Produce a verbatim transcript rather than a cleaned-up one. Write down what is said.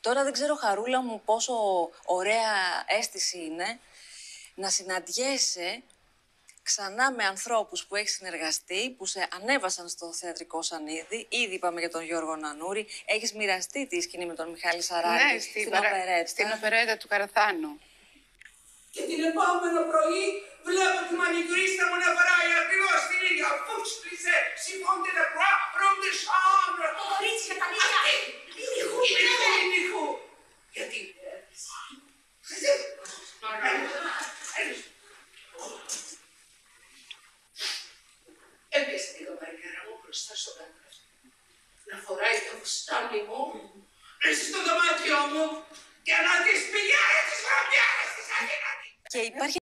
Τώρα δεν ξέρω, Χαρούλα μου, πόσο ωραία αίσθηση είναι να συναντιέσαι ξανά με ανθρώπους που έχεις συνεργαστεί, που σε ανέβασαν στο θεατρικό σανίδι. Ήδη είπαμε για τον Γιώργο Νανούρη. Έχεις μοιραστεί τη σκηνή με τον Μιχάλη Σαράκη, ναι, στην, στην παρα... οπερέτα. Στην οπερέτα του Καραθάνου. Και την επόμενο πρωί βλέπω τη μανικουρίστα μου να βαράει ακριβώς την ίδια. Φούξ, πλησέ, σιφόντε τα κρουά, ρόμτε σάμπρα. Κορίτσια τα λίγα. Είναι χου, είναι χου, είναι χου. Γιατί... Έπιασε την καμπαρικάρα μου μπροστά στο δάκρυ. Να φοράει το φουστάνι μου, μέσα στο δωμάτιό μου και να τις πηγαίνει τις βραμπιάρες της αδυνατή. Και υπάρχει